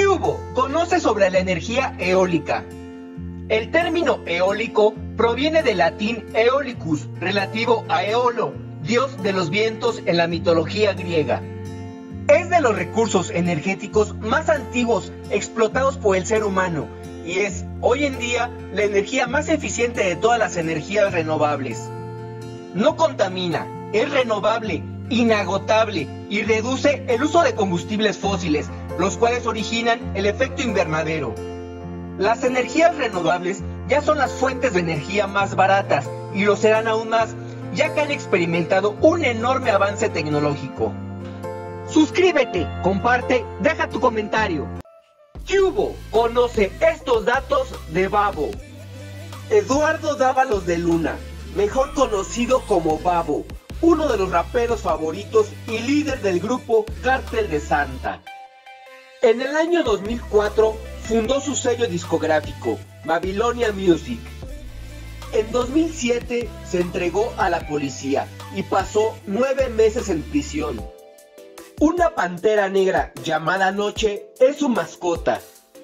¿Qué hubo? Conoce sobre la energía eólica. El término eólico proviene del latín eolicus, relativo a Eolo, dios de los vientos en la mitología griega. Es de los recursos energéticos más antiguos explotados por el ser humano y es, hoy en día, la energía más eficiente de todas las energías renovables. No contamina, es renovable, inagotable y reduce el uso de combustibles fósiles, los cuales originan el efecto invernadero. Las energías renovables ya son las fuentes de energía más baratas y lo serán aún más, ya que han experimentado un enorme avance tecnológico. Suscríbete, comparte, deja tu comentario. ¿Qué hubo? Conoce estos datos de Babo. Eduardo Dávalos de Luna, mejor conocido como Babo, uno de los raperos favoritos y líder del grupo Cártel de Santa. En el año 2004 fundó su sello discográfico, Babilonia Music. En 2007 se entregó a la policía y pasó 9 meses en prisión. Una pantera negra llamada Noche es su mascota.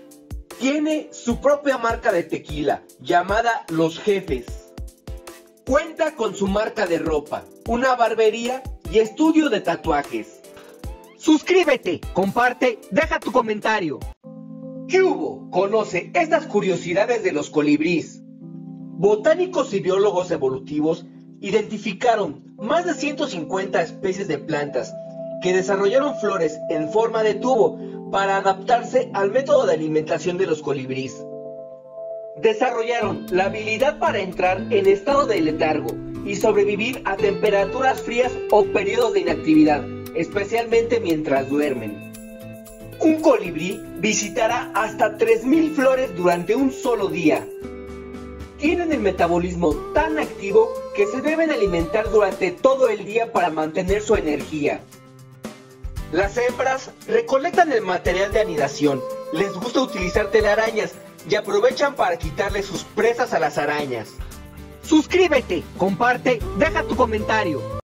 Tiene su propia marca de tequila, llamada Los Jefes. Cuenta con su marca de ropa, una barbería y estudio de tatuajes. Suscríbete, comparte, deja tu comentario. ¿Qué hubo? Conoce estas curiosidades de los colibríes. Botánicos y biólogos evolutivos identificaron más de 150 especies de plantas que desarrollaron flores en forma de tubo para adaptarse al método de alimentación de los colibríes. Desarrollaron la habilidad para entrar en estado de letargo y sobrevivir a temperaturas frías o periodos de inactividad, especialmente mientras duermen. Un colibrí visitará hasta 3000 flores durante un solo día. Tienen el metabolismo tan activo que se deben alimentar durante todo el día para mantener su energía. Las hembras recolectan el material de anidación, les gusta utilizar telarañas y aprovechan para quitarle sus presas a las arañas. Suscríbete, comparte, deja tu comentario.